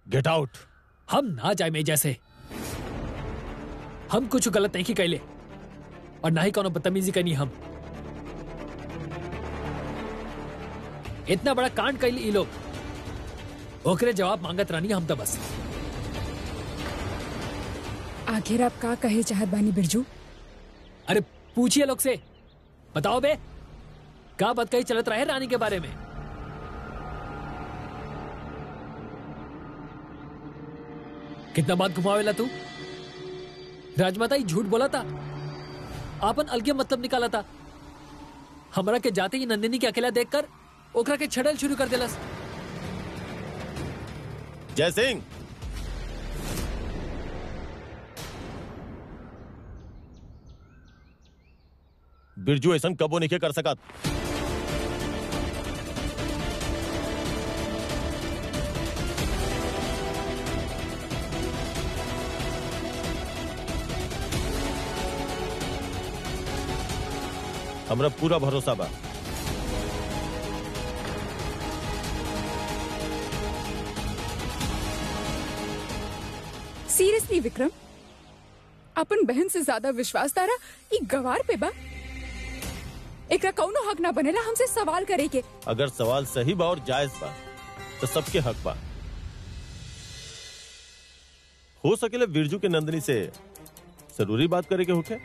Get out. हम ना जाए में जैसे हम कुछ गलत नहीं कैले और ना ही कोनो बदतमीजी करनी। हम इतना बड़ा कांड कैली ई लोग, ओकरे जवाब मांगत रानी हम तो बस। आखिर आप का कहे चाहत बानी बिरजू? अरे पूछिए लोग से, बताओ बे का बात कही चलत रहे रानी के बारे में। कितना बात घुमावेला तू? राजमाता ही झूठ बोला था, आपन अलगे मतलब निकाला था। हमरा के जाते ही नंदिनी के अकेला देखकर ओकरा के छड़ल शुरू कर देलस। जय सिंह, बिरजू ऐसा कबो नहीं कर सकत। हमरा पूरा भरोसा बा। सीरियसली विक्रम, अपन बहन से ज्यादा विश्वास तारा ई गवार पे बा? एकरा कौनो हक ना बनेला हमसे सवाल करे के। अगर सवाल सही बा और जायज बा तो सबके हक बा। हो सकेले बिरजू के नंदिनी से जरूरी बात करे के होके।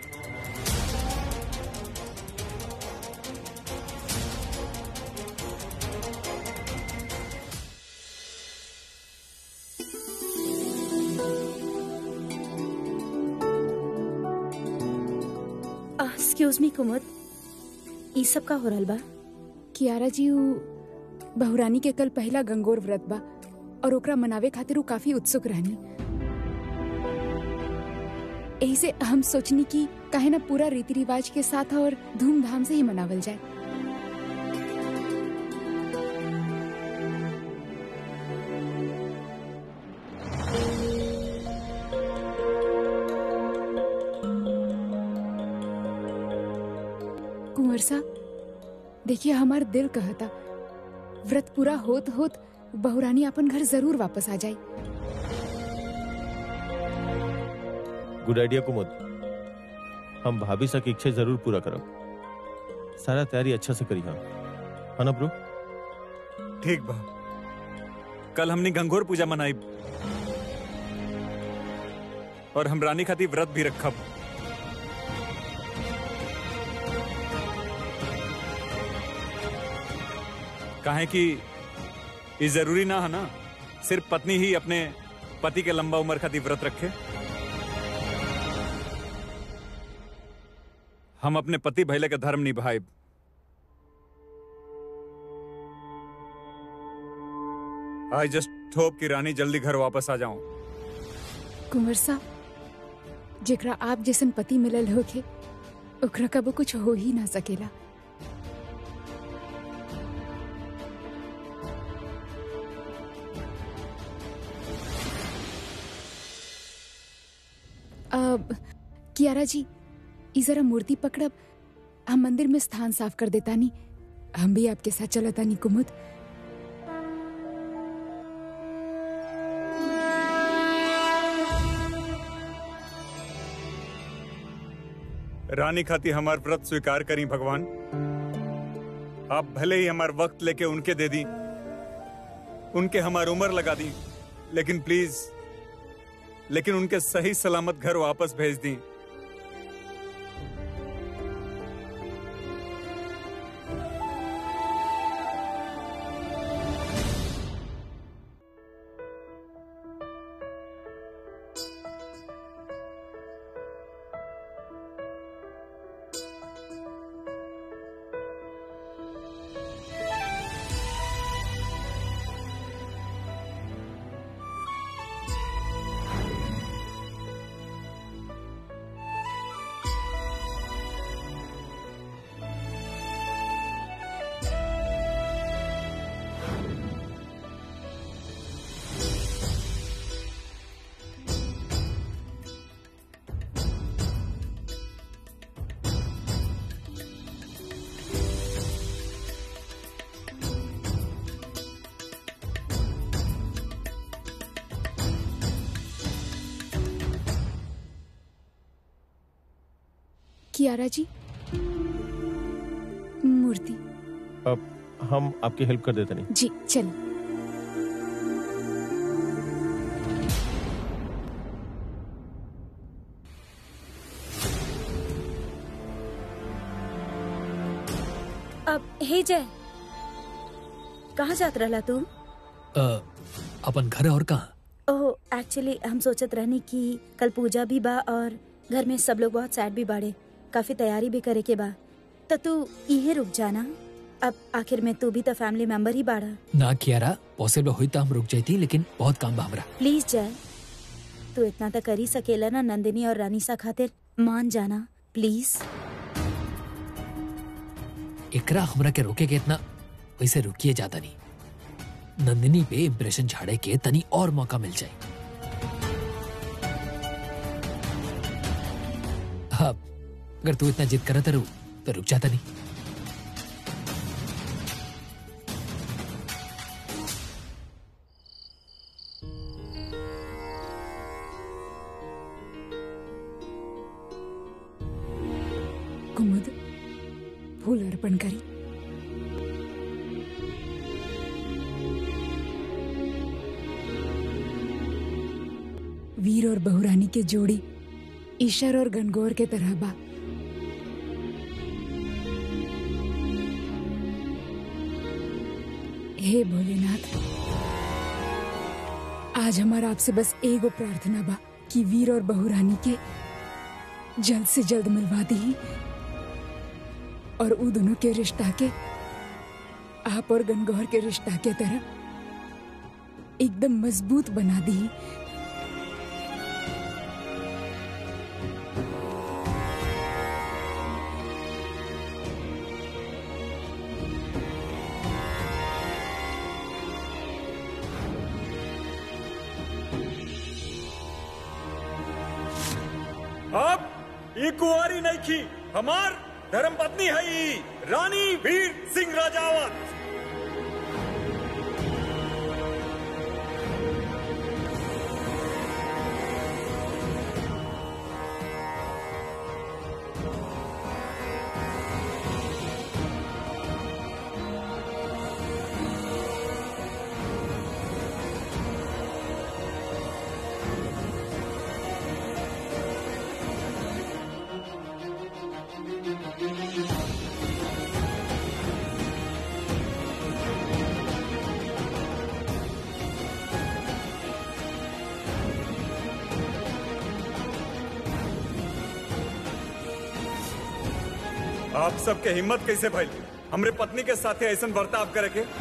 एक्सक्यूज मी कुमुद, ई सब का हो रहल बा? कियारा जी बहुरानी के कल पहला गंगोर व्रत बा और ओकरा मनावे खातिर उ काफी उत्सुक रहनी। यही से हम सोचनी कि काहे ना पूरा रीति रिवाज के साथ और धूमधाम से ही मनावल जाए। कुंवर साहब देखिए, हमार दिल कहता व्रत पूरा होत होत बहुरानी अपन घर जरूर वापस आ जाए। गुड आइडिया कुमुद, हम भाभी सा की इच्छा जरूर पूरा करब। सारा तैयारी अच्छा से करी। हाँ ना ब्रो? ठीक बा, कल हमने गंगोर पूजा मनाई और हम रानी खातिर व्रत भी रखब। काहे कि ये जरूरी ना है ना सिर्फ पत्नी ही अपने पति के लंबा उम्र खातिर व्रत रखे। हम अपने पति भैले का धर्म निभाए। आई जस्ट होप कि रानी जल्दी घर वापस आ जाऊं। कुंवर साहब, जेकरा आप जैसन पति मिलल होके ओकरा कबो कुछ हो ही ना सकेला। अब कियारा जी, ई जरा मूर्ति पकड़ब, हम मंदिर में स्थान साफ कर देता नी। हम भी आपके साथ चलता नी कुमुद। रानी खाती हमार व्रत स्वीकार करी भगवान। आप भले ही हमार वक्त लेके उनके दे दी, उनके हमार उम्र लगा दी, लेकिन प्लीज उनके सही सलामत घर वापस भेज दी। कियारा जी, मूर्ति। अब हम आपकी हेल्प कर देते नहीं। जी चलो। अब हे जय, कहाँ जात रहला तू? अपन घर और कहाँ? ओह एक्चुअली हम सोचत रहनी कि कल पूजा भी बा और घर में सब लोग बहुत सैड भी बाड़े, काफी तैयारी भी करे के बा, तो तू यही रुक जाना। अब आखिर में तू भी तो फैमिली मेंबर ही बाड़ा। ना कियारा, पॉसिबल हुई तो हम रुक जाती, लेकिन बहुत काम बा हमरा। प्लीज जय, तू इतना तो कर ही सकेला ना नंदिनी और रानीसा खातिर, मान जाना प्लीज। एकरा हमरा के रोके के इतना, वैसे रुकिए जाता नहीं। नंदिनी पे इम्प्रेशन झाड़े के तनी और मौका मिल जाए। हाँ, अगर तू इतना जिद करता रहू तो रुक जाता नहीं। कुमुद, फूल अर्पण करी। वीर और बहुरानी के जोड़ी ईशर और गणगौर के तरह बा। हे भोलेनाथ, आज हमारा आपसे बस एगो प्रार्थना बा कि वीर और बहुरानी के जल्द से जल्द मिलवा दी और उ दोनों के रिश्ता के आप और गणगौर के रिश्ता के तरह एकदम मजबूत बना दी। अब ये कुंवारी नहीं की, हमार धर्म पत्नी है ई, रानी वीर सिंह राजावत। आप सबके हिम्मत कैसे भइल हमरे पत्नी के साथे ऐसन बर्ताव करे के?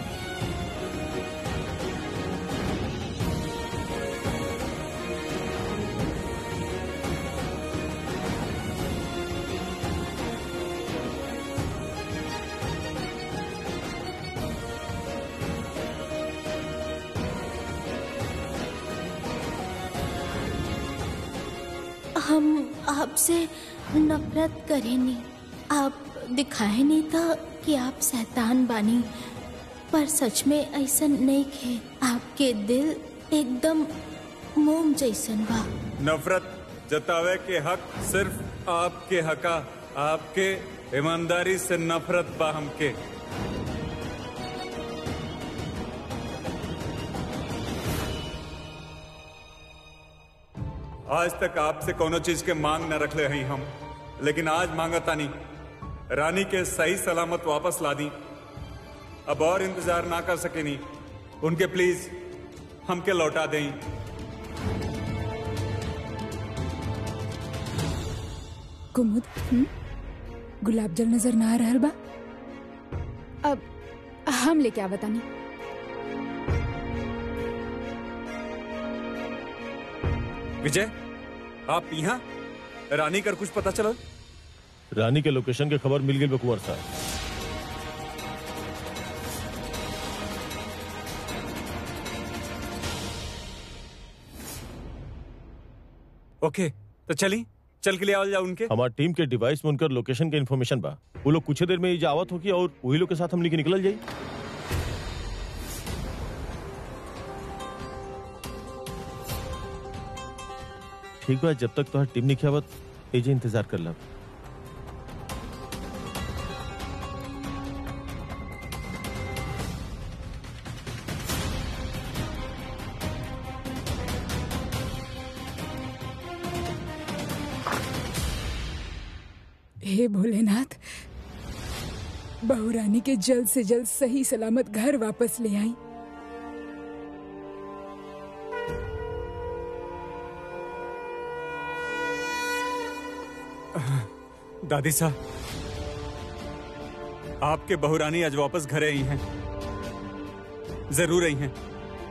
हम आपसे नफरत करेनी, आप दिखाए नहीं था कि आप शैतान बानी, पर सच में ऐसा नहीं है। आपके दिल एकदम मोम जैसन बा। नफरत जतावे के हक सिर्फ आपके हका, आपके ईमानदारी से नफरत बा हमके। आज तक आपसे कोनो चीज के मांग न रखले हई हम, लेकिन आज मांगतानी रानी के सही सलामत वापस ला दी। अब और इंतजार ना कर सकेनी, उनके प्लीज हमके लौटा दें। कुमुद, गुलाब जल नजर ना आ रहल बा? अब हम लेके आ बतानी। विजय, आप यहाँ? रानी कर कुछ पता चला? रानी के लोकेशन के खबर मिल गई कुंवर साहब। ओके, तो चल के लिए आवल जाओ उनके। हमारी टीम के डिवाइस में उनकर लोकेशन के इन्फॉर्मेशन बा। वो लोग कुछ देर में ही आवत होगी और वही लोग के साथ हम लेके निकल जाई। ठीक बा, जब तक तो टीम नहीं आवत एजे इंतजार कर ला। हे भोलेनाथ, बहुरानी के जल्द से जल्द सही सलामत घर वापस ले आई। दादी साहब, आपके बहुरानी आज वापस घर आई हैं, जरूर आई हैं।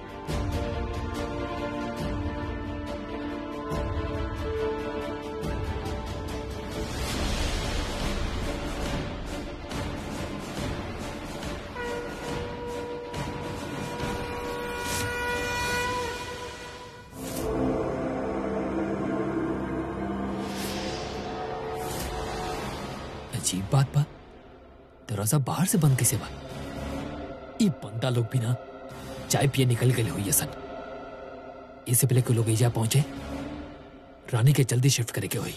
अजीब बात बा, दरवाजा बाहर से बंद कैसे बा? ये बंदा लोग भी ना चाय पिए निकल गए हुई सन। इससे पहले कि लोग एजा पहुंचे, रानी के जल्दी शिफ्ट करे के हुई।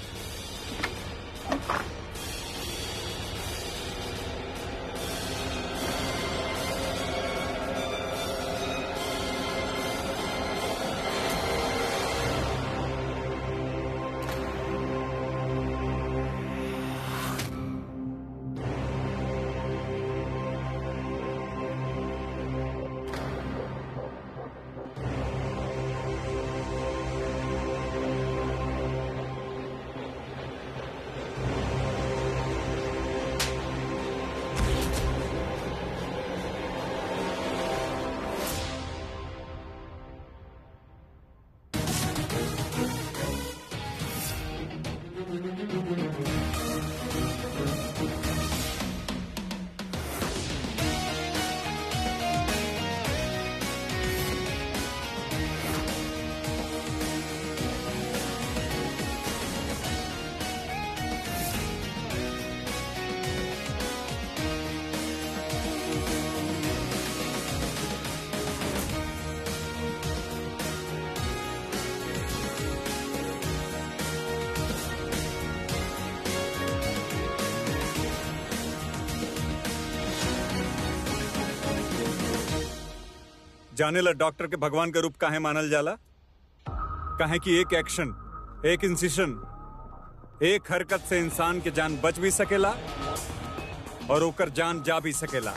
जाने ला डॉक्टर के भगवान का रूप काहे मानल जाला? काहे कि एक एक्शन, एक इंसिशन, एक हरकत से इंसान के जान बच भी सकेला और ओकर जान जा भी सकेला।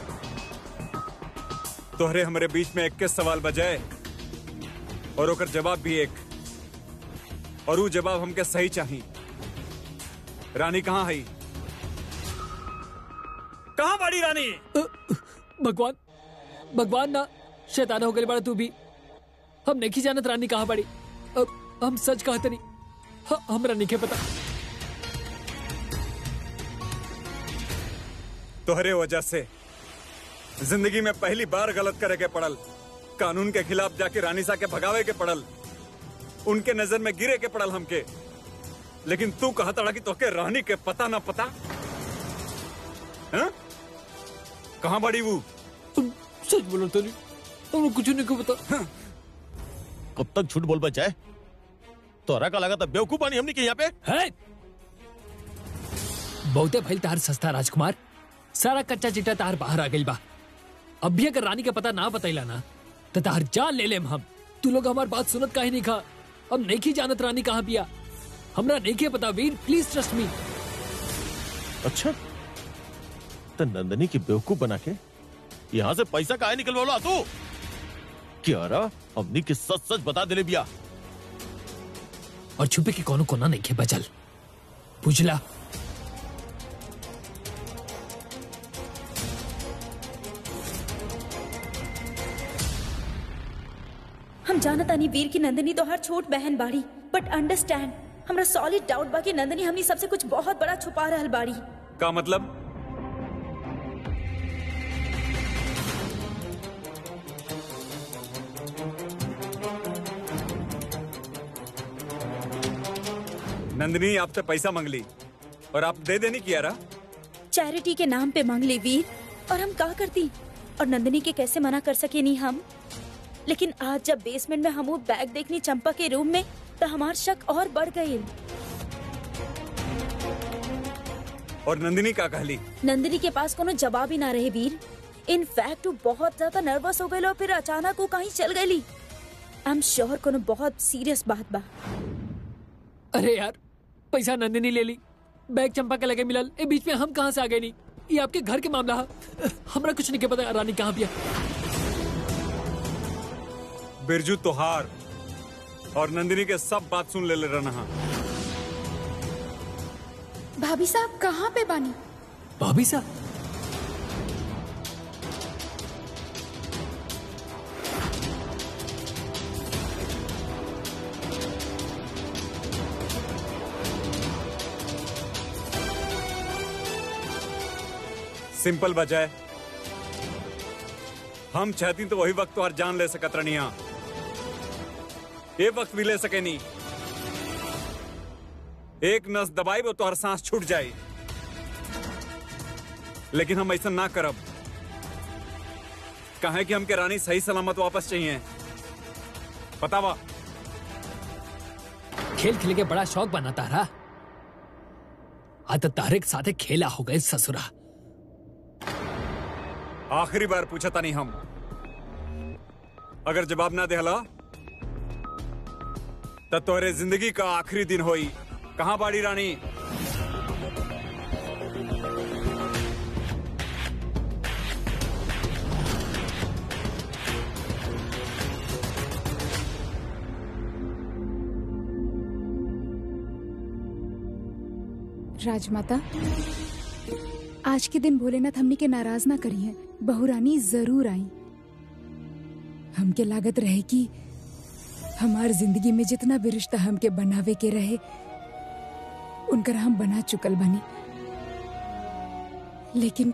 तोहरे हमरे बीच में 21 सवाल बजाए और ओकर जवाब भी एक, और वो जवाब हमके सही चाहिए। रानी कहाँ है? कहाँ बाड़ी रानी? भगवान, भगवान ना शैतान हो गए बड़ा तू भी। हम नहीं जानत रानी कहाँ बड़ी। अब हम सच कहत नहीं, हमरा नहीं पता। तोहरे वजह से जिंदगी में पहली बार गलत करे के पड़ल, कानून के खिलाफ जाके रानी सा के भगावे के पड़ल, उनके नजर में गिरे के पड़ल हमके। लेकिन तू कहता रहा कि तोहके रानी के पता ना पता। कहाँ बड़ी वो? सच बोलो तो नहीं, हमने कुछ नहीं को पता। कब तक झूठ बोल बचाए? तोरा का लगा था बेवकूफ बानी हमने के यहाँ पे है? बहुते भइल तार सस्ता राजकुमार, सारा कच्चा चिट्टा तार बाहर आ गई बा। अब भी अगर रानी का पता ना बतैला ना तो तार जान ले लेम हम। तू लोग हमार बात सुनत काहे नहीं खा? अब नहीं जानत रानी कहाँ पिया, हमरा नहीं पता। Veer please trust me. अच्छा, तो नंदनी की बेवकूफ बना के यहाँ से पैसा काहे निकलवाला तू? क्या रहा हमनी के सच सच बता दिले बिया। और छुपे के कोनो कोना नहीं के बचल, बुझला? हम जानता नहीं वीर की नंदिनी तो हर छोट बहन बाड़ी, बट अंडरस्टैंड, हमरा सॉलिड डाउट बा कि नंदिनी हमनी सबसे कुछ बहुत बड़ा छुपा रहल बाड़ी। का मतलब? नंदिनी आपसे पैसा मांग ली और आप दे देनी किया रहा? चैरिटी के नाम पे मांग ली वीर, और हम का करती? और नंदिनी के कैसे मना कर सके नहीं हम? लेकिन आज जब बेसमेंट में हम वो बैग देखनी चंपा के रूम में, तो हमार शक और बढ़ गई। और नंदिनी का कहली? नंदिनी के पास कोनो जवाब ही ना रहे वीर। इनफैक्ट वो बहुत ज्यादा नर्वस हो गई और फिर अचानक वो कहीं चल गई। आई एम श्योर कोनो बहुत सीरियस बात बा। अरे यार, पैसा नंदिनी ले ली, बैग चंपा के लगे मिलल, ए बीच में हम कहाँ से आ गए नहीं? ये आपके घर के मामला है, हमरा कुछ नहीं के पता रानी कहाँ पिया। बिरजू तोहार और नंदिनी के सब बात सुन ले रहना। भाभी साहब कहाँ पे बानी? भाभी साहब सिंपल बजाय हम चाहती तो वही वक्त तुम्हार जान ले सकत रनिया, ये वक्त भी ले सके नहीं। एक नस दबाई वो तुम्हार सांस छूट जाए, लेकिन हम ऐसा ना करब। कहे कि हमके रानी सही सलामत वापस चाहिए। बतावा। खेल खेल के बड़ा शौक बना तारा, आज तो तारे के साथे खेला हो गए ससुरा। आखिरी बार पूछा था नहीं हम, अगर जवाब ना देहला तो तोरे जिंदगी का आखिरी दिन होई। कहां बाड़ी रानी? राजमाता, आज के दिन भोलेनाथ हमनी के नाराज ना करी है। बहुरानी जरूर आई। हमके लागत रहे कि हमार जिंदगी में जितना भी रिश्ता हमके बनावे के रहे उनकर हम बना चुकल बनी, लेकिन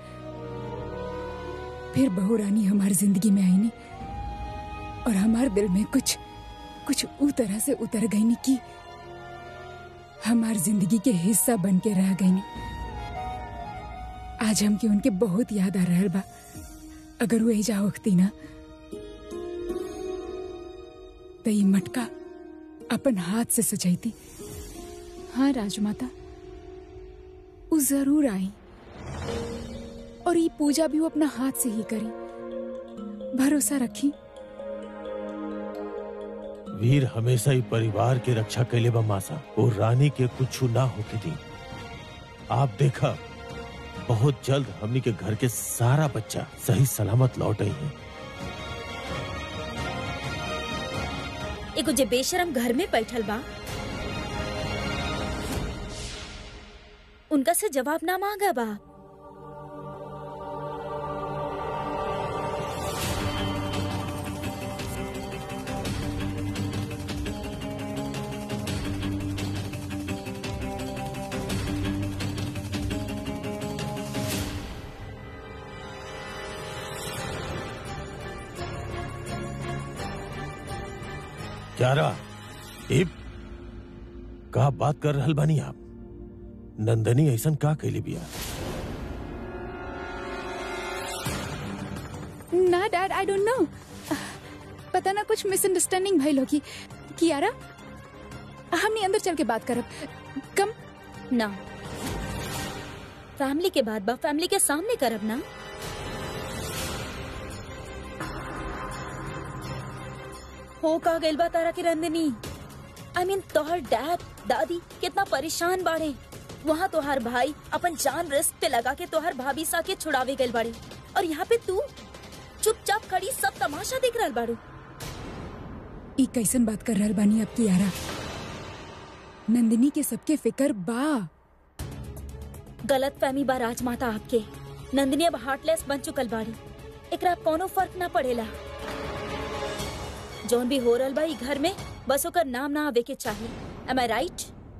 फिर बहुरानी हमार जिंदगी में आई नहीं और हमार दिल में कुछ ऊ तरह से उतर गई नहीं कि हमार जिंदगी के हिस्सा बन के रह गई नहीं। आज हमके उनके बहुत याद आ रहल बा। अगर वो एजा होती ना तो ये मटका अपन हाथ से सजाईती। हाँ राजमाता, वो जरूर आई और ये पूजा भी वो अपना हाथ से ही करी। भरोसा रखी। वीर हमेशा ही परिवार की रक्षा के लिए मासा और रानी के कुछ ना होके दी। आप देखा बहुत जल्द हमनी के घर के सारा बच्चा सही सलामत लौट आई है। एगो जे बेशरम घर में बैठल बा, उनका से जवाब ना मांगा बा। क्यारा, इब का बात कर रहल बानी आप? नंदनी ऐसन का कैली बिया? ना डैड, आई डोंट नो। पता ना कुछ मिसअंडरस्टैंडिंग भइल होगी। कियारा, हमने अंदर चल के बात करब। कम ना, फैमिली के बाद बा, फैमिली के सामने करब ना। हो का गइल बा तारा की नंदिनी? आई मीन तोहर डैड दादी कितना परेशान बाड़े। वहाँ तोहर भाई अपन जान रिस्क पे लगा के तोहर भाभी सा के छुड़ावे गइल बाड़े, और यहाँ पे तू चुपचाप खड़ी सब तमाशा देख रहल बाड़ू। ई कैसन बात कर रहल बानी आप कियारा? नंदिनी के सबके फिकर बा। गलत फहमी बा राजमाता आपके। नंदिनी अब हार्टलेस बन चुकल बाड़ी, एकरा कोनो फर्क ना पड़ेला। जोन भी हो रहल बा ई घर में बस ओकर नाम ना आवे के चाहिए। Am I right?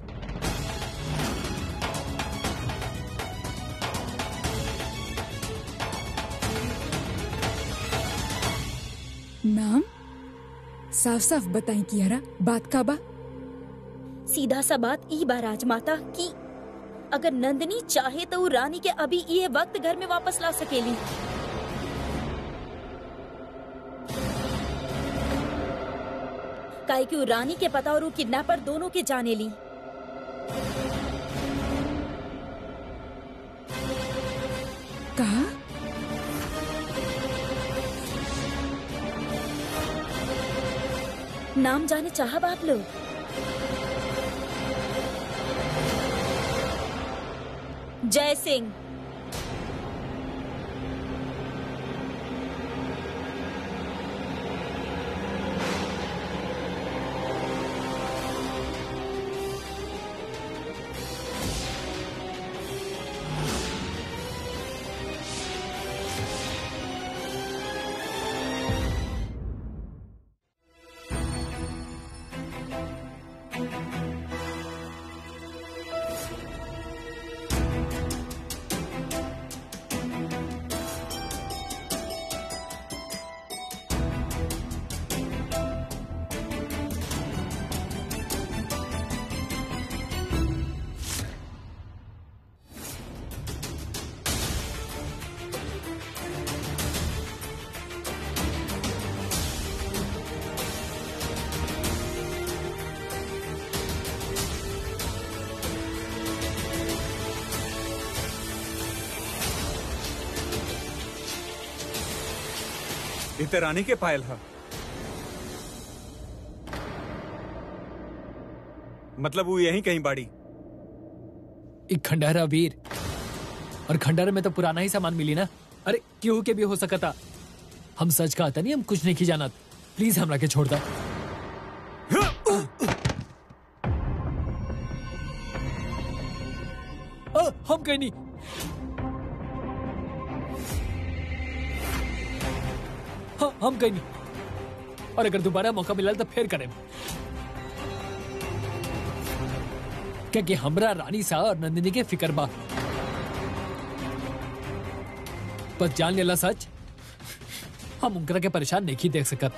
नाम साफ साफ बताई कियारा, बात का बा? सीधा सा बात ई बा राजमाता कि अगर नंदिनी चाहे तो वो रानी के अभी ये वक्त घर में वापस ला सकेली। काहे कि वो रानी के पता और वो किडनैपर दोनों के जाने ली। कहा? नाम जाने चाहब आप लोग? जय सिंह। इते रानी के पायल हा, मतलब वो यहीं कहीं बाड़ी। एक खंडहरा वीर, और खंडहर में तो पुराना ही सामान मिली ना। अरे क्यों के भी हो सकता। हम सच का आता नहीं, हम कुछ नहीं की जानत। प्लीज हमरा के छोड़ दा। हम कहीं नहीं। हाँ, हम कहीं नहीं। और अगर दोबारा मौका मिला तो फिर करें, क्योंकि हमरा रानी सा और नंदिनी के फिकर बा। बस जान लेला सच, हम उनकरा के परेशान नहीं देख सकत।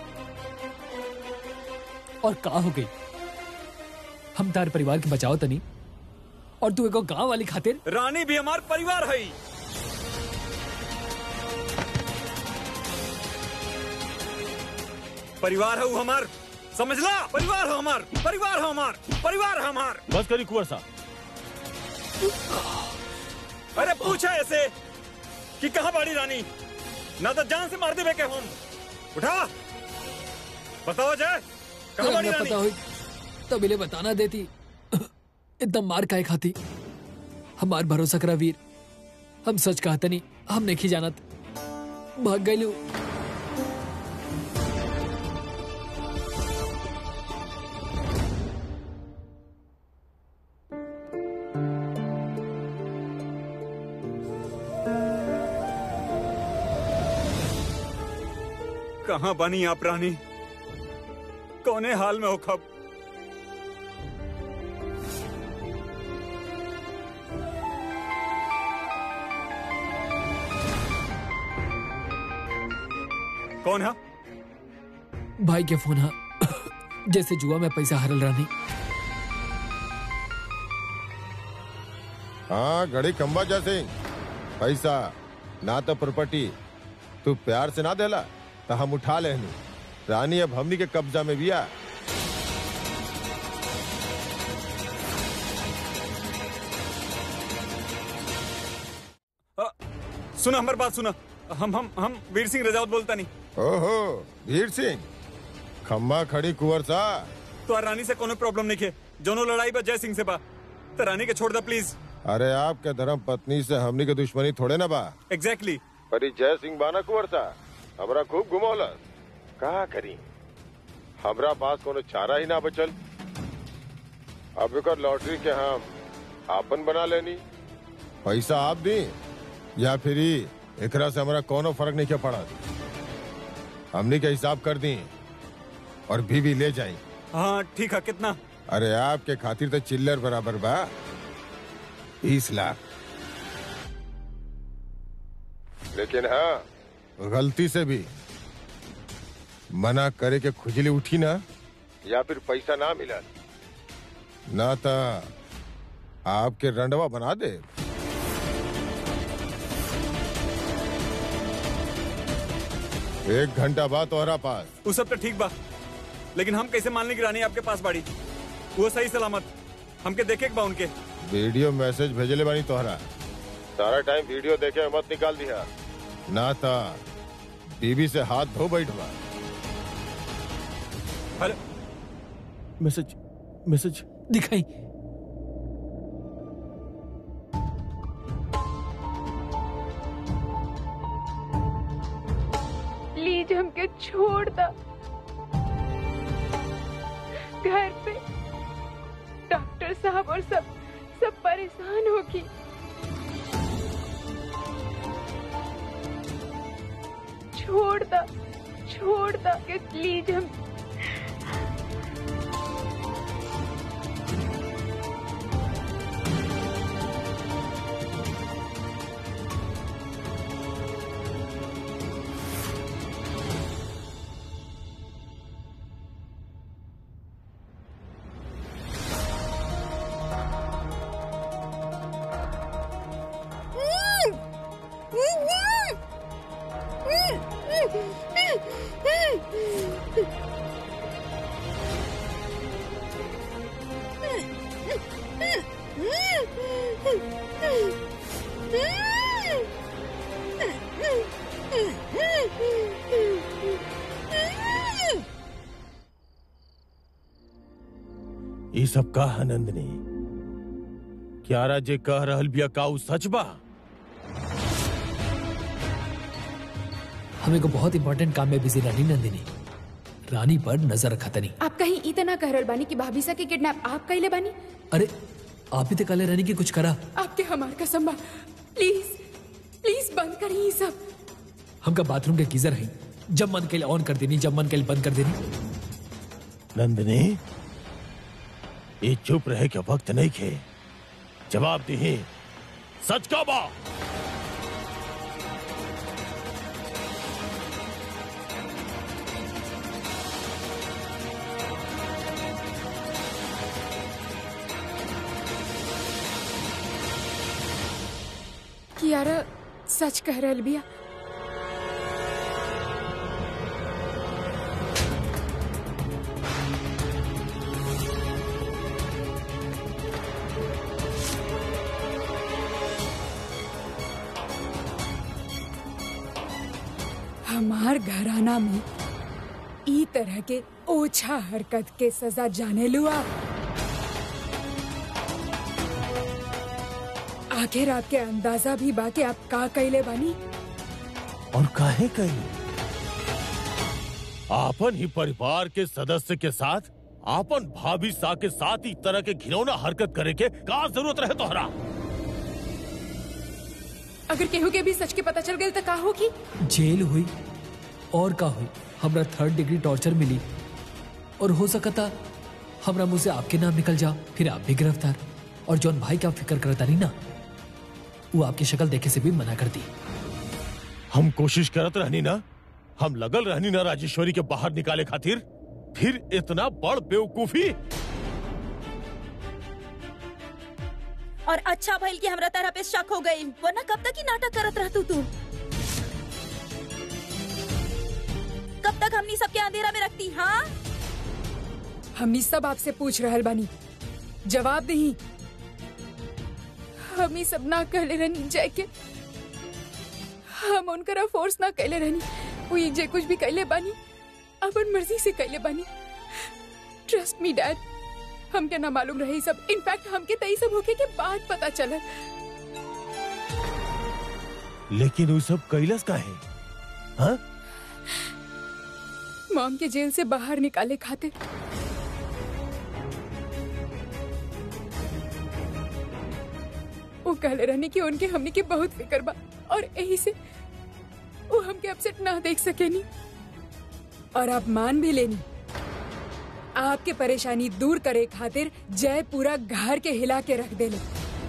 और का हो गई, हम तार परिवार के बचाओ तनी, और तू एगो गांव वाली खातिर। रानी भी हमार परिवार है। परिवार है वो हमार, समझला? परिवार है हमार, परिवार है हमार, परिवार है हमार। बस करी कुंवर साहब। अरे पूछा ऐसे कि कहाँ बाड़ी रानी, ना तो जान से मार दे बेके हम। उठा, बताओ जय, कहाँ बाड़ी रानी? पता हुई तब इले बताना देती। इतना मार काहे खाती? हमार भरोसा करा वीर, हम सच कहते नहीं, हम नहीं जानत। भाग गई लू। कहाँ बनी आप रानी, कौने हाल में हो खब? कौन है? भाई के फोन है, जैसे जुआ में पैसा हरल रानी। हाँ घड़ी खंबा जैसे पैसा ना तो प्रॉपर्टी तू प्यार से ना देला तो हम उठा लेनी। रानी अब हमनी के कब्जा में भी आ। सुना हमारी बात सुना। हम वीर सिंह रजावत बोलता नहीं। ओहो वीर सिंह, खम्बा खड़ी कुंवर सा। तो रानी से कोनो प्रॉब्लम नहीं है, दोनों लड़ाई बा जय सिंह से बा, तो रानी के छोड़ दे प्लीज। अरे आपके धर्म पत्नी से हमनी के दुश्मनी थोड़े ना बा। एग्जैक्टली। पर ई जय सिंह बाना कुंवर सा हमरा खूब घुमौलस। कहा करी, हमरा पास कोनो चारा ही ना बचल। अब एकर लॉटरी के हम आपन बना लेनी। पैसा आप दी या फिर एकरा से हमरा कोनो फर्क नहीं के पड़ा। हमनी के हिसाब कर दी और बीवी ले जाई। हाँ ठीक है। कितना? अरे आपके खातिर तो चिल्लर बराबर बा, 20 लाख। लेकिन हाँ गलती से भी मना करे के खुजली उठी ना, या फिर पैसा ना मिला ना, तो आपके रंडवा बना दे। एक घंटा बाद तोहरा पास। वो सब तो ठीक बा, लेकिन हम कैसे मान लें कि रानी आपके पास बाड़ी? वो सही सलामत हमके देखे बा उनके। वीडियो मैसेज भेजले बानी तोहरा, सारा टाइम वीडियो देखे मत निकाल दिया ना, था बीबी से हाथ धो बैठवा। हेलो, मैसेज दिखाई। छोड़ दा। घर पे डॉक्टर साहब और सब परेशान होगी। छोड़ दा कि प्लीज हम ये सब का है नंदनी? क्यारा जे कह रहल बिया का उ सच बा? हमें को बहुत इंपॉर्टेंट काम में बिजी रहनी नंदिनी। रानी पर नजर रखा तनी। आप कहीं इतना कह रहल बानी कि भाभी सा के किडनैप आप कइले बानी? अरे आप भी तो काले रानी की कुछ करा। आपके हमार कसम बा, प्लीज बंद करिए ये सब। हमका बाथरूम के गीजर है, जब मन के लिए ऑन कर देनी, जब मन के लिए बंद कर देनी। नंदनी, ये चुप रहे के वक्त नहीं खे। जवाब दी, सच का बा? कियारा सच कह रहल बिया। हमार घराना में ई तरह के ओछा हरकत के सजा जाने लू आप। आखिर आपके अंदाजा भी बाकी आप का कइले बानी? और काहे कही? आपन ही परिवार के सदस्य के साथ, आपन भाभी सा के साथ इस तरह के घिनौना हरकत करे के का जरूरत रहे तोहरा? अगर केहू के भी सच के पता चल गए तो का होगी? जेल हुई और का हुई। हमरा 3rd डिग्री टॉर्चर मिली और हो सकता हमरा मुंह से आपके नाम निकल जा, फिर आप भी गिरफ्तार। और जॉन भाई का फिक्र करता नहीं ना, वो आपकी शक्ल देखे से भी मना कर दी। हम कोशिश करत रहनी ना, हम लगल रहनी ना राजेश्वरी के बाहर निकाले खातिर, फिर इतना बड़ बेवकूफी। और अच्छा भइल कि हमरा तरह पे शक हो गई, वरना कब तक ही नाटक करत रहतू तू? कब तक हमनी सबके अंधेरा में रखती? हाँ, हमनी सब आपसे पूछ रहल बानी, जवाब दही। हमनी सब ना कहले रहनी जय के, हम उनकरा फोर्स ना कहले रहनी। वो ये जे कुछ भी कहले बानी अपन मर्जी से कहले बानी। ट्रस्ट मी डैड, हमके ना मालूम रहे सब। इनफैक्ट हमके तई सब होके के बाद पता चला। लेकिन वो सब कैलस का है? हाँ? मॉम के जेल से बाहर निकाले खातिर। वो कहले रहने की उनके हमने की बहुत फिक्र बा और यही से वो हमके अपसेट ना देख सके नी। और आप मान भी लेनी, आपके परेशानी दूर करे खातिर जय पूरा घर के हिला के रख देले।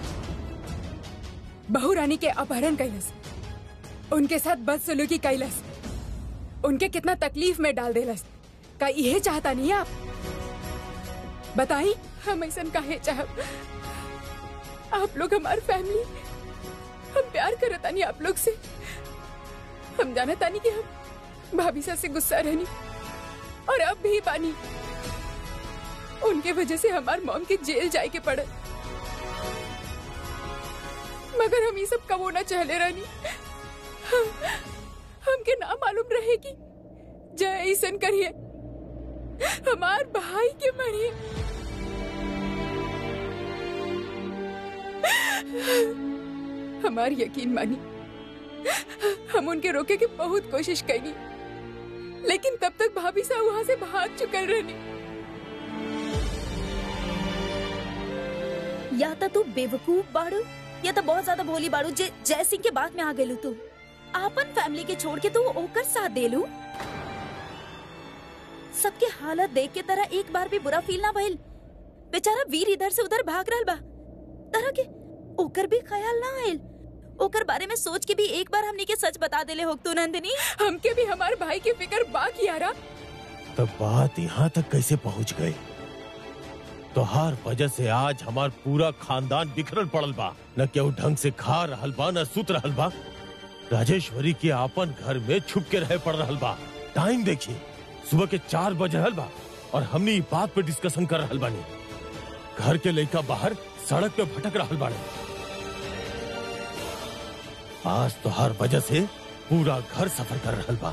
बहू रानी के अपहरण कैलस, उनके साथ बदसलूकी कैलस, उनके कितना तकलीफ में डाल देलस। का यह चाहता नहीं आप? बताई, हम ऐसा काहे चाहब? आप लोग हमारी फैमिली, हम प्यार करता नहीं आप लोग से। हम जानता नहीं कि हम भाभी सा से गुस्सा रहनी और अब भी पानी। उनके वजह से हमारे मॉम के जेल जाए के पड़े, मगर हम ये सब कबो ना चले रहनी। हमके ना मालूम रहेगी जय ऐसन करिए हमार भाई के मरिए। हमार यकीन मानी, हम उनके रोके की बहुत कोशिश करी, लेकिन तब तक भाभी सा वहाँ से भाग चुकल रहनी। या तो तू बेवकूफ बाड़ू या तो बहुत ज्यादा भोली बाड़ू जे जय सिंह के बाद में आ गेलू। तू आपन फैमिली के छोड़ के तू ओकर साथ देलू। सबके हालत देख के तरह एक बार भी बुरा फील ना भइल। बेचारा वीर इधर से उधर भाग रहल बा, तरह के ओकर भी ख्याल ना आयल। ओकर बारे में सोच के भी एक बार हमने के सच बता देले हो तू नंदिनी। हमके भी हमार भाई की फिक्र बा कियारा। तब बात यहाँ तक कैसे पहुँच गई? तोहार वजह से आज हमार पूरा खानदान बिखरल पड़ल बा। न केहू ढंग से खा रहल बा न सुत रहल बा। राजेश्वरी के आपन घर में छुप के रहे पड़ रहल बा। टाइम देखिए, सुबह के 4 बज रहल बा और हमने ये बात पे डिस्कशन कर रहल बानी। घर के लड़का बाहर सड़क पे भटक रहल बाड़े। आज तोहार वजह से पूरा घर सफर कर रहल बा।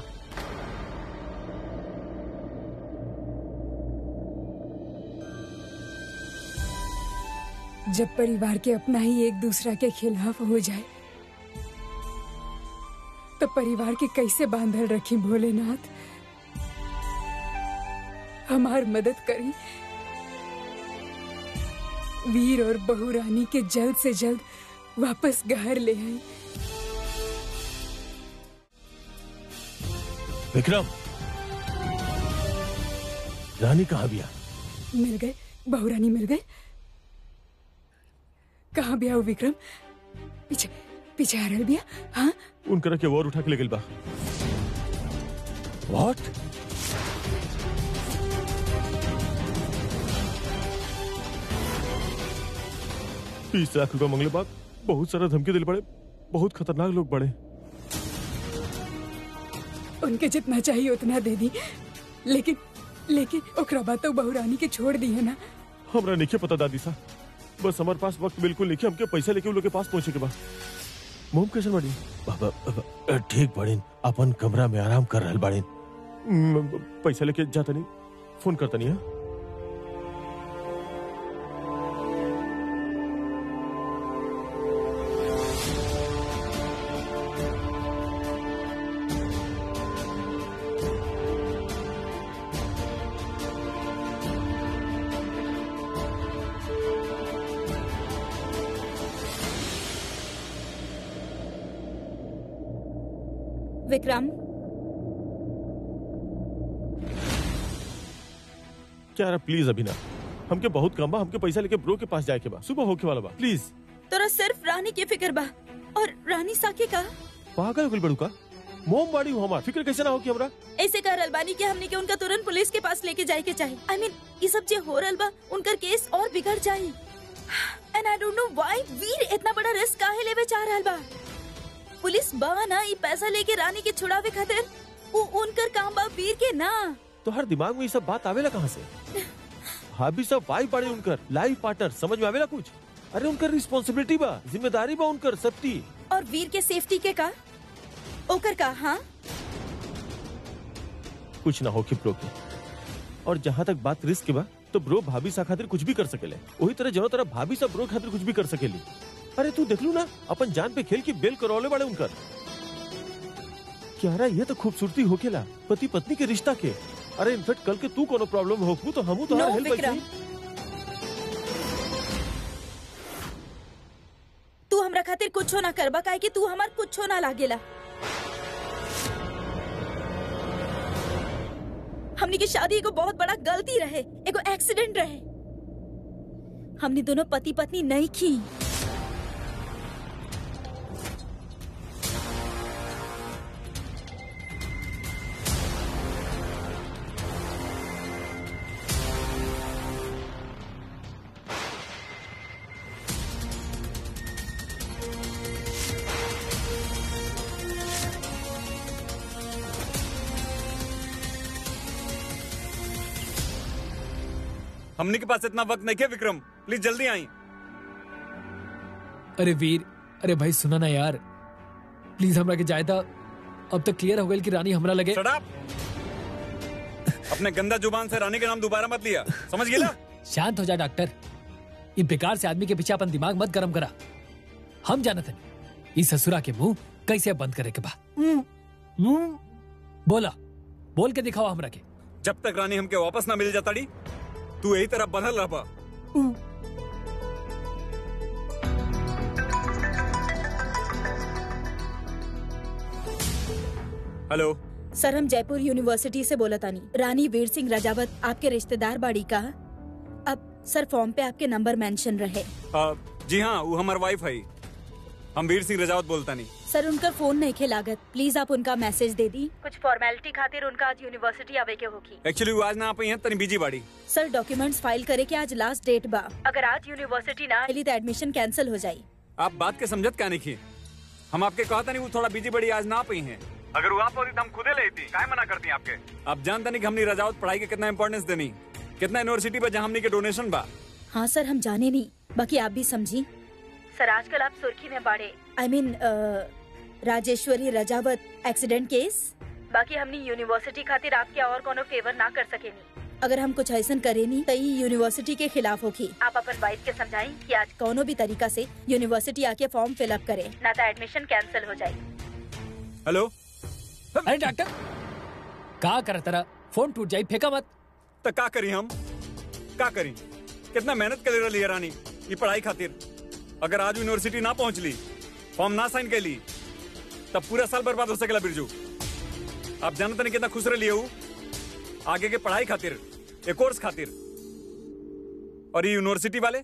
जब परिवार के अपना ही एक दूसरा के खिलाफ हो जाए तो परिवार के कैसे बांधल रखी भोलेनाथ। हमार मदद करी, वीर और बहू रानी के जल्द से जल्द वापस घर ले आई। विक्रम, रानी कहाँ बिया? मिल गए, बहू रानी मिल गए। कहाँ बिया हो विक्रम? पीछे पीछे आ रहल बिया। हाँ, उनकरा के और उठा के ले गेल बा। What? ₹30 लाख मंगले बाद बहुत सारा धमकी दिल पड़े। बहुत खतरनाक लोग बड़े। उनके जितना चाहिए उतना दे दी, लेकिन ओकरा बाद तो बहू रानी के छोड़ दी है ना। हमरा नहीं पता दादी सा, बस हमारे पास वक्त बिल्कुल नहीं। हमके पैसा लेके उन लोग के पास पहुंचे के बाद मोम कैसे बड़ी? ठीक बड़ीन, अपन कमरा में आराम कर रहल बड़ीन। पैसा लेके जाता नहीं, फोन करता नहीं है। विक्रम, क्या रहा? प्लीज अभी ना, हमके बहुत काम बा। हमके पैसा लेके ब्रो के पास जाए के बा, सुबह होके वाला बा। प्लीज। तोरा सिर्फ रानी की फिक्र बा और रानी साके का। पागल हो गइल बड़ू का? मोम बाड़ी हूँ हमार, फिक्र कैसे ना हो कि हमरा? ऐसे कह रहल बानी कि हमने के उनका तुरंत पुलिस के पास लेके जाए के चाहिए। I mean, ये सब जो हो रहल बा उनका केस और बिगड़ जाए। And I don't know why वीर इतना बड़ा रिस्क काहे लेवे चाह रहल बा। पुलिस बा ना ये पैसा लेके रानी के छुड़ावे खातिर, वो उनकर काम बा, वीर के ना। तो हर दिमाग में ये सब बात आवेला कहाँ से? भाभी सब वाइफ बाड़ी उनकर, लाइफ पार्टनर, समझ में आवेला कुछ? अरे उनकर रिस्पॉन्सिबिलिटी बा, जिम्मेदारी बा उनकर सबकी। और वीर के सेफ्टी के का ओकर का? हाँ, कुछ ना हो कि ब्रो के। और जहाँ तक बात रिस्क के बा, तो ब्रो भाभी सा खातिर कुछ भी कर सकेले। वही तरह जनो तरह भाभी सा ब्रो खातिर कुछ भी कर सकेली। अरे तू देख लू ना, अपन जान पे खेल के बेल करौले वाले उनकर। क्या रहा? ये तो खूबसूरती होकेला पति पत्नी के रिश्ता के। अरे इनफेक्ट कल के तू कोनो प्रॉब्लम हो तो हमू तो No, हेल्प विक्रम। तू हमरा खातिर कुछो ना करबा, काहे कि तू हमार कुछो ना लागेला। हमनी की शादी एगो बहुत बड़ा गलती रहे, एगो एक्सीडेंट रहे। हमनी दोनों पति पत्नी नहीं की। हमने के पास इतना वक्त नहीं है विक्रम, प्लीज जल्दी आई। अरे वीर, अरे भाई सुना ना यार, प्लीज हमरा के जायदा अब तक क्लियर हो गई कि रानी हमरा लगे। Shut up! अपने गंदा जुबान से रानी के नाम दोबारा मत लिया, समझ गया? शांत हो जा डॉक्टर, इन बेकार से आदमी के पीछे अपन दिमाग मत गरम करा। हम जानते हैं इस ससुरा के मुंह कैसे बंद करे के बा। बोला बोल के दिखाओ हमरा के। जब तक रानी हमके वापस ना मिल जाताड़ी तू यही तरह बंधल रहबा। हेलो सर, हम जयपुर यूनिवर्सिटी से बोला तानी। रानी वीर सिंह रजावत आपके रिश्तेदार बाड़ी का। अब सर फॉर्म पे आपके नंबर मेंशन रहे। जी हाँ, वो हमार वाइफ है। हम वीर सिंह रजावत बोलता नहीं। सर उनका फोन नहीं खे लागत, प्लीज आप उनका मैसेज दे दी। कुछ फॉर्मेलिटी खातिर उनका आज यूनिवर्सिटी आवे के होगी। एक्चुअली वो आज ना आ पाई हैं, तनी बिजी बाड़ी। सर डॉक्यूमेंट्स फाइल करे के आज लास्ट डेट बा। अगर आज यूनिवर्सिटी ना आइली तो एडमिशन कैंसिल हो जाये। आप बात के समझत क्या नहीं? हम आपके कहता नहीं वो थोड़ा बिजी बड़ी आज ना आ पाई हैं। अगर वो आप होती तो हम खुदे लेती, काहे मना करती आपके? आप जानते नहीं कि हमने रजावत पढ़ाई के कितना इम्पोर्टेंस देनी, कितना यूनिवर्सिटी पर जहाँ हमने के डोनेशन बा। हाँ सर, हम जाने नहीं, बाकी आप भी समझी। सर आजकल आप सुर्खी में बाड़े, I mean, Rajeshwari Rajawat accident case. बाकी हमने यूनिवर्सिटी खातिर आपके और कोनो फेवर ना कर सके नहीं। अगर हम कुछ ऐसा करे नहीं तो ये यूनिवर्सिटी के खिलाफ होगी। आप अपन वाइफ के समझाई कि आज कोनो भी तरीका से यूनिवर्सिटी आके फॉर्म फिलअप करे, ना तो एडमिशन कैंसिल हो जाये। हेलो, अरे डॉक्टर का कर तेरा फोन टूट जाये, फेंका मत। तो का करी हम, का करी? कितना मेहनत कर रही है रानी ये पढ़ाई खातिर। अगर आज यूनिवर्सिटी ना पहुंच ली, फॉर्म ना साइन कर ली, तब पूरा साल बर्बाद हो सकेला बिरजू। आप जानते नहीं कितना खुश रही हूँ आगे के पढ़ाई खातिर, एक कोर्स खातिर। और ये यूनिवर्सिटी वाले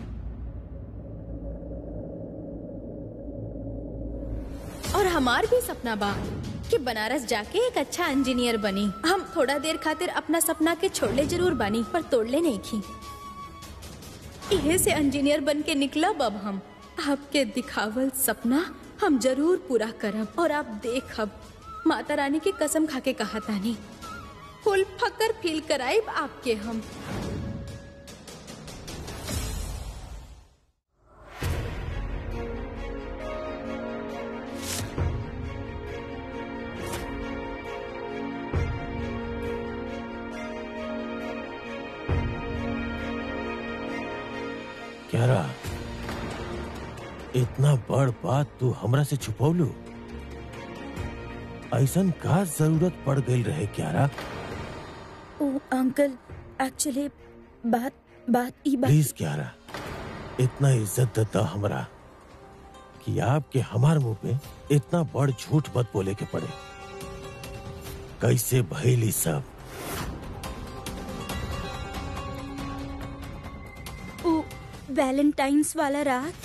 और हमार भी सपना बा कि बनारस जाके एक अच्छा इंजीनियर बनी। हम थोड़ा देर खातिर अपना सपना के छोड़ले जरूर बानी, पर तोड़ले नहीं की। इहे से इंजीनियर बन के निकला। अब हम आपके दिखावल सपना हम जरूर पूरा करब। और आप देखब, माता रानी की कसम खा के कहा तानी, फुल फकर फील कराइब आपके हम। क्यारा, इतना बड़ बात तू हमरा से छुपौलू? ऐसन का जरूरत पड़ गई रहे क्यारा? ओ अंकल, एक्चुअली बात प्लीज क्यारा, इतना इज्जत देता हमरा कि आपके हमार मुंह पे इतना बड़ झूठ मत बोले के पड़े। कैसे भइली सब? वैलेंटाइंस वाला रात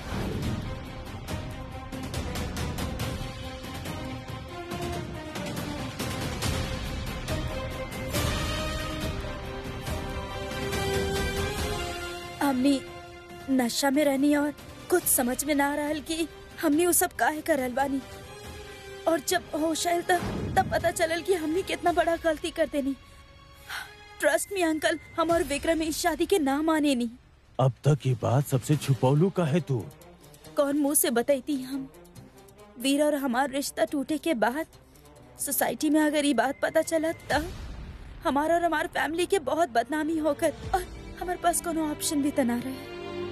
हमने नशा में रहनी और कुछ समझ में ना रहल कि हमने वो सब काहे करल बानी। और जब होश आयल तब पता चलल कि हमने कितना बड़ा गलती कर देनी। ट्रस्ट मी अंकल, हम और विक्रम इस शादी के ना माने नहीं। अब तक ये बात सबसे छुपौलू का है तू? कौन मुंह से बताई हम? वीर और हमारा रिश्ता टूटे के बाद सोसाइटी में अगर ये बात पता चला तब हमारा और हमारे फैमिली के बहुत बदनामी होकर, और हमारे पास कोनो ऑप्शन भी तना रहे।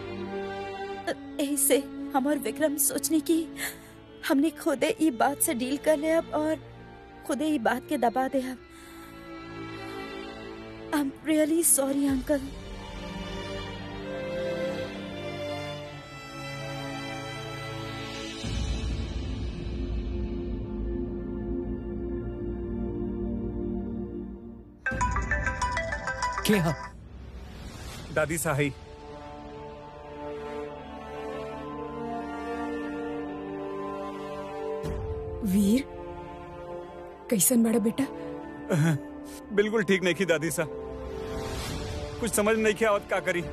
ऐसे हमारे विक्रम सोचने की हमने खुदे ये बात से डील कर ले अब, और खुदे ये बात के दबा दे अब। I am really sorry uncle. हाँ दादी साही, वीर, कैसन बड़ा बेटा? बिल्कुल ठीक नहीं की दादी सा। कुछ समझ नहीं किया और क्या करी।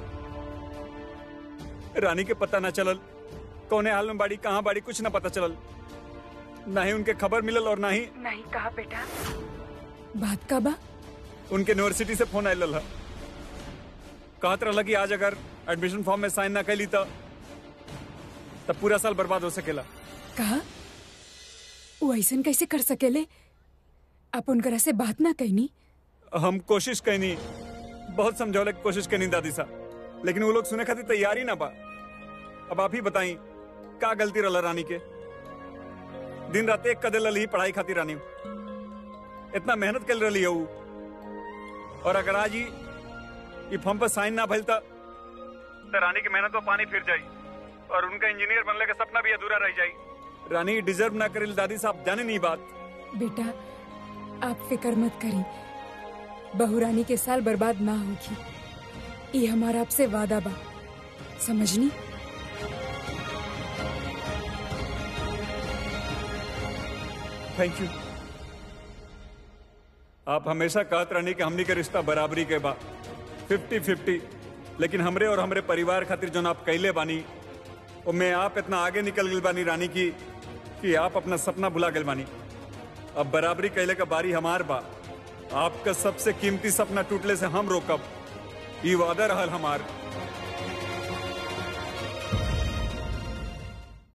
रानी के पता ना चलल, कौने हाल में बाड़ी, कहाँ बाड़ी, कुछ ना पता चलल। ना ही उनके खबर मिलल और ना ही नहीं कहा बेटा। बात का बा? उनके यूनिवर्सिटी से फोन आयल रहा। कहत रहा कि आज अगर एडमिशन फॉर्म में साइन ना कैली तब पूरा साल बर्बाद हो सकेला। कहा वो ऐसन कैसे कर सकेले? आप उनकरा से बात ना कहनी? हम कोशिश कहनी, बहुत समझौले की कोशिश कहनी दादी सा, लेकिन वो लोग सुने खातिर तैयार ही ना बा। अब आप ही बताई का गलती रहा रानी के? दिन रात एक कदे लली पढ़ाई खातिर रानी, इतना मेहनत कर रही है ऊ। और अगर आज ही ये फॉर्म पर साइन ना भलता तो रानी की मेहनत में पानी फिर जाई और उनका इंजीनियर बनने का सपना भी अधूरा रह जाई। रानी डिजर्व ना करे दादी साहब, जाने नहीं बात। बेटा आप फिक्र मत करी, बहुरानी के साल बर्बाद ना होगी, ये हमारा आपसे वादा बा, समझनी। Thank you. आप हमेशा कहत रहनी कि हमनी के रिश्ता बराबरी के बा 50-50, लेकिन हमरे और हमरे परिवार खातिर जो आप कैले बानी और मैं आप इतना आगे निकल गई बानी रानी की कि आप अपना सपना भुला गए बानी। अब बराबरी कैले का बारी हमार बा। आपका सबसे कीमती सपना टूटले से हम रोकब, ये वादा रहल हमार।